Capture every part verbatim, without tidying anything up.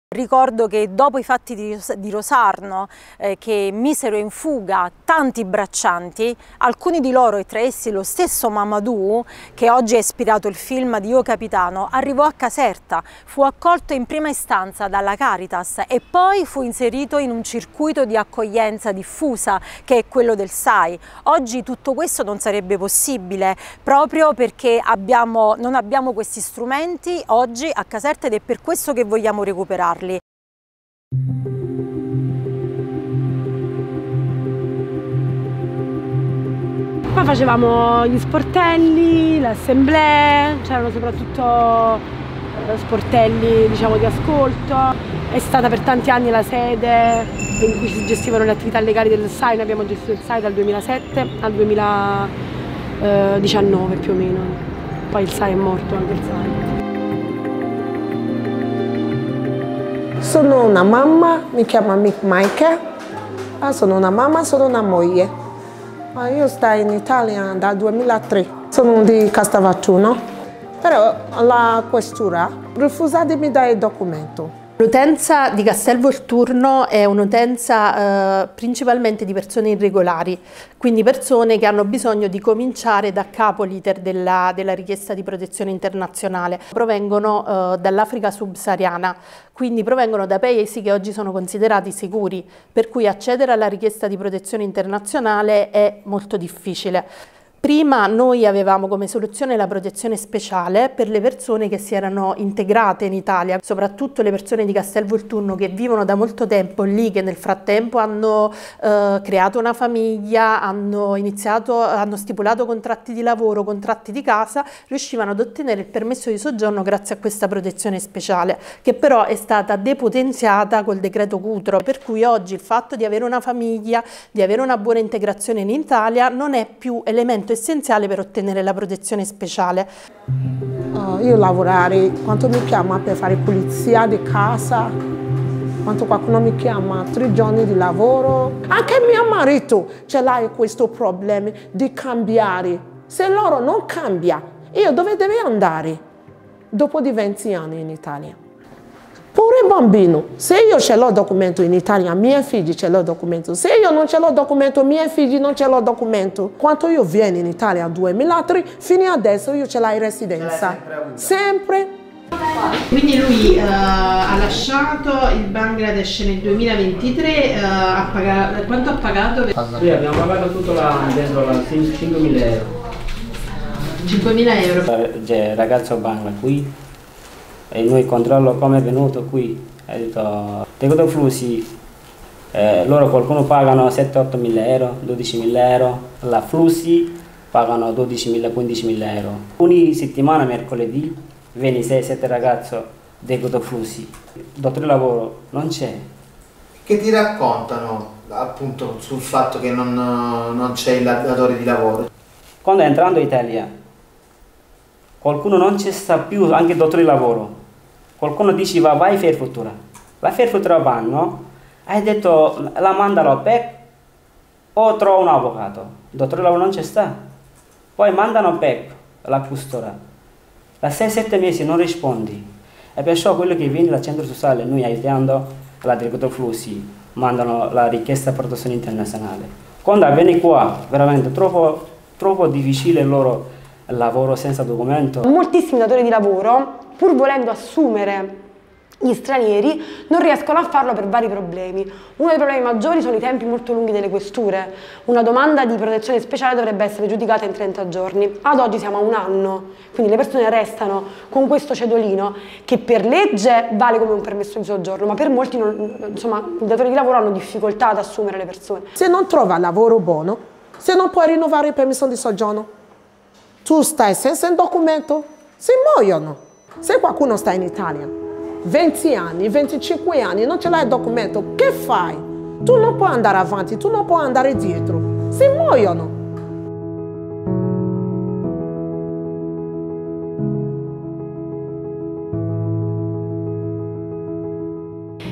Ricordo che dopo i fatti di Rosarno, eh, che misero in fuga tanti braccianti, alcuni di loro, e tra essi lo stesso Mamadou, che oggi è ispirato il film di Io Capitano, arrivò a Caserta, fu accolto in prima istanza dalla Caritas e poi fu inserito in un circuito di accoglienza diffusa che è quello del S A I. Oggi tutto questo non sarebbe possibile proprio perché abbiamo, non abbiamo questi strumenti oggi a Caserta ed è per questo che vogliamo recuperarli. Qua facevamo gli sportelli, le assemblee, c'erano soprattutto sportelli, diciamo, di ascolto. È stata per tanti anni la sede in cui si gestivano le attività legali del S A I. Noi abbiamo gestito il S A I dal duemilasette al duemiladiciannove più o meno. Poi il S A I è morto, anche il S A I. Sono una mamma, mi chiamo Michael, sono una mamma, sono una moglie. Io sto in Italia dal duemilatré, sono di Castellvattuno, però la questura ha refusato di mi dare il documento. L'utenza di Castelvolturno è un'utenza eh, principalmente di persone irregolari, quindi persone che hanno bisogno di cominciare da capo l'iter della, della richiesta di protezione internazionale. Provengono eh, dall'Africa subsahariana, quindi provengono da paesi che oggi sono considerati sicuri, per cui accedere alla richiesta di protezione internazionale è molto difficile. Prima noi avevamo come soluzione la protezione speciale per le persone che si erano integrate in Italia, soprattutto le persone di Castelvolturno che vivono da molto tempo lì, che nel frattempo hanno eh, creato una famiglia, hanno iniziato, hanno stipulato contratti di lavoro, contratti di casa, riuscivano ad ottenere il permesso di soggiorno grazie a questa protezione speciale, che però è stata depotenziata col decreto Cutro, per cui oggi il fatto di avere una famiglia, di avere una buona integrazione in Italia non è più elemento essenziale per ottenere la protezione speciale. Uh, io lavorare, quando mi chiama per fare pulizia di casa, quando qualcuno mi chiama tre giorni di lavoro, anche mio marito ce l'ha questo problema di cambiare. Se loro non cambia, io dove devo andare? Dopo di venti anni in Italia. Pure il bambino, se io ce l'ho documento in Italia, miei figli ce l'ho documento. Se io non ce l'ho documento, miei figli non ce l'ho documento. Quando io vengo in Italia nel duemilatré, fino adesso io ce l'ho in residenza. Sempre. Quindi lui uh, ha lasciato il Bangladesh nel duemilaventitré, uh, ha pagato, quanto ha pagato? Sì, abbiamo pagato tutto là dentro la cinquemila euro. cinquemila euro. C'è il ragazzo Bangla qui. E noi controllo come è venuto qui, ha detto, decreto flussi, eh, loro qualcuno pagano sette otto mila euro, dodici mila euro, la flussi pagano dodicimila, quindicimila euro. Ogni settimana, mercoledì, viene sei sette ragazzi decreto flussi, dottore lavoro non c'è. Che ti raccontano appunto sul fatto che non, non c'è il datore di lavoro? Quando entrando in Italia, qualcuno non ci sta più, anche il dottore di lavoro. Qualcuno diceva vai per futura. La per futura vanno, hai detto la mandano a P E C o trova un avvocato. Il dottore di lavoro non ci sta. Poi mandano a P E C, la custora. Da sei sette mesi non rispondi. E perciò quello che viene dal centro sociale, noi aiutando la decreto flussi, mandano la richiesta di protezione internazionale. Quando viene qua, veramente troppo, troppo difficile il loro lavoro senza documento. Moltissimi datori di lavoro, pur volendo assumere gli stranieri, non riescono a farlo per vari problemi. Uno dei problemi maggiori sono i tempi molto lunghi delle questure. Una domanda di protezione speciale dovrebbe essere giudicata in trenta giorni. Ad oggi siamo a un anno, quindi le persone restano con questo cedolino che per legge vale come un permesso di soggiorno, ma per molti non, insomma, i datori di lavoro hanno difficoltà ad assumere le persone. Se non trova lavoro buono, se non puoi rinnovare il permesso di soggiorno, tu stai senza il documento, si muoiono. Se qualcuno sta in Italia, venti anni, venticinque anni, non ce l'hai il documento, che fai? Tu non puoi andare avanti, tu non puoi andare dietro, si muoiono.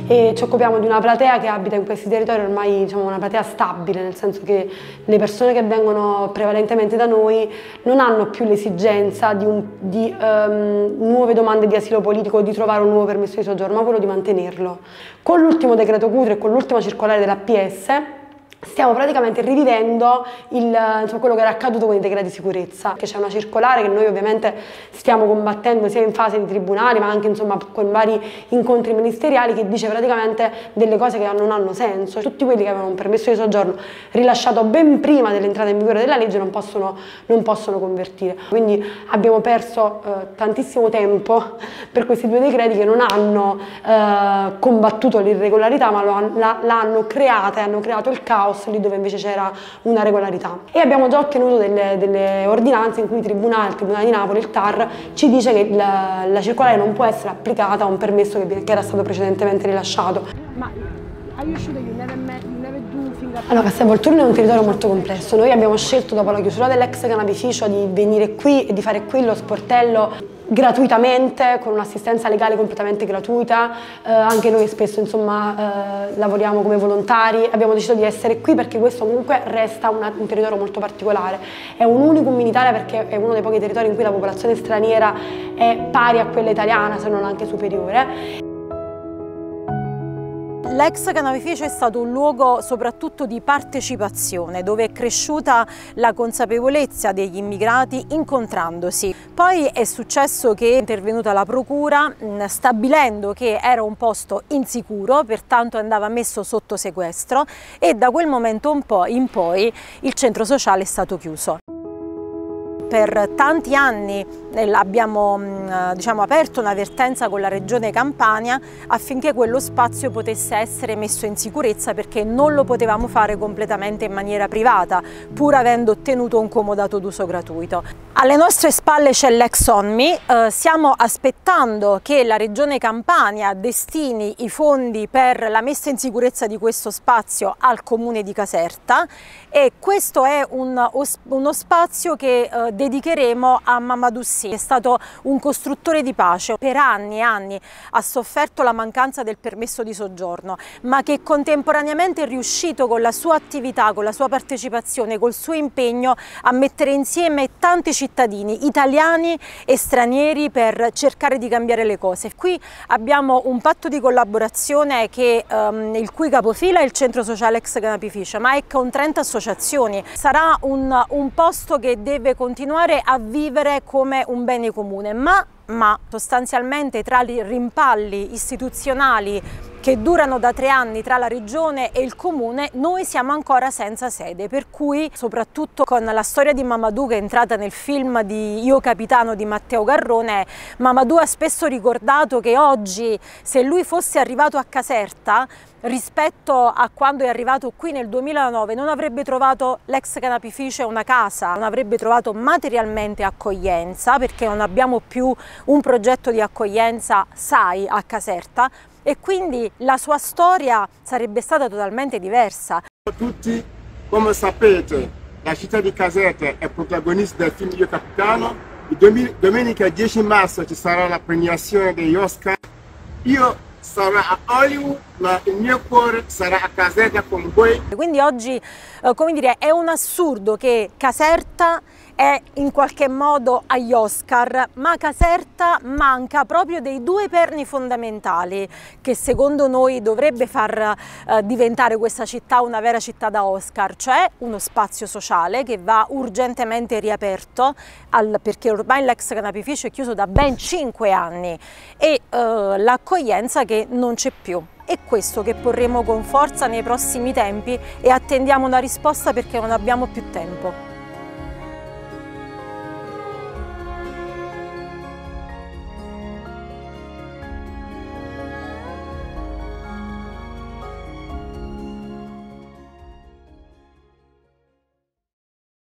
e ci occupiamo di una platea che abita in questi territori ormai, diciamo, una platea stabile, nel senso che le persone che vengono prevalentemente da noi non hanno più l'esigenza di, un, di um, nuove domande di asilo politico o di trovare un nuovo permesso di soggiorno, ma quello di mantenerlo. Con l'ultimo decreto Cutro e con l'ultima circolare della P S stiamo praticamente rivivendo il, insomma, quello che era accaduto con i decreti di sicurezza. C'è una circolare che noi ovviamente stiamo combattendo sia in fase di tribunali ma anche, insomma, con vari incontri ministeriali, che dice praticamente delle cose che non hanno senso. Tutti quelli che avevano un permesso di soggiorno rilasciato ben prima dell'entrata in vigore della legge non possono, non possono convertire. Quindi abbiamo perso eh, tantissimo tempo per questi due decreti che non hanno eh, combattuto l'irregolarità, ma l'hanno creata e hanno creato il caos lì dove invece c'era una regolarità. E abbiamo già ottenuto delle, delle ordinanze in cui il Tribunale, il Tribunale di Napoli, il T A R, ci dice che la, la circolare non può essere applicata a un permesso che, che era stato precedentemente rilasciato. Ma are you sure that you never met, you never do fingerprint? Allora, Castelvolturno è un territorio molto complesso. Noi abbiamo scelto, dopo la chiusura dell'ex canapificio, di venire qui e di fare qui lo sportello gratuitamente, con un'assistenza legale completamente gratuita. Eh, anche noi spesso, insomma, eh, lavoriamo come volontari. Abbiamo deciso di essere qui perché questo comunque resta una, un territorio molto particolare. È un unicum in Italia perché è uno dei pochi territori in cui la popolazione straniera è pari a quella italiana, se non anche superiore. L'ex canapificio è stato un luogo soprattutto di partecipazione, dove è cresciuta la consapevolezza degli immigrati incontrandosi. Poi è successo che è intervenuta la procura stabilendo che era un posto insicuro, pertanto andava messo sotto sequestro, e da quel momento in poi il centro sociale è stato chiuso. Per tanti anni abbiamo, diciamo, aperto un'avvertenza con la Regione Campania affinché quello spazio potesse essere messo in sicurezza, perché non lo potevamo fare completamente in maniera privata, pur avendo ottenuto un comodato d'uso gratuito. Alle nostre spalle c'è l'ex ONMI, eh, stiamo aspettando che la Regione Campania destini i fondi per la messa in sicurezza di questo spazio al Comune di Caserta, e questo è un, uno spazio che eh, dedicheremo a Mamadou Sy. È stato un costruttore di pace, per anni e anni ha sofferto la mancanza del permesso di soggiorno, ma che contemporaneamente è riuscito con la sua attività, con la sua partecipazione, col suo impegno a mettere insieme tanti cittadini italiani e stranieri per cercare di cambiare le cose. Qui abbiamo un patto di collaborazione che, um, il cui capofila è il centro sociale ex canapificio, ma è con trenta associazioni. Sarà un, un posto che deve continuare a vivere come un bene comune, ma, ma sostanzialmente tra i rimpalli istituzionali che durano da tre anni tra la Regione e il Comune, noi siamo ancora senza sede, per cui soprattutto con la storia di Mamadou, che è entrata nel film di Io Capitano di Matteo Garrone, Mamadou ha spesso ricordato che oggi, se lui fosse arrivato a Caserta, rispetto a quando è arrivato qui nel duemilanove, non avrebbe trovato l'ex canapificio una casa, non avrebbe trovato materialmente accoglienza, perché non abbiamo più un progetto di accoglienza S A I a Caserta, e quindi la sua storia sarebbe stata totalmente diversa. Tutti, come sapete, la città di Caserta è protagonista del film Io Capitano. Domenica dieci marzo ci sarà la premiazione degli Oscar. Io sarò a Hollywood, ma il mio cuore sarà a Caserta con voi. Quindi oggi, eh, come dire, è un assurdo che Caserta è in qualche modo agli Oscar, ma Caserta manca proprio dei due perni fondamentali che secondo noi dovrebbe far eh, diventare questa città una vera città da Oscar, cioè uno spazio sociale che va urgentemente riaperto, al, perché ormai l'ex canapificio è chiuso da ben cinque anni, e eh, l'accoglienza che non c'è più. È questo che porremo con forza nei prossimi tempi, e attendiamo una risposta perché non abbiamo più tempo.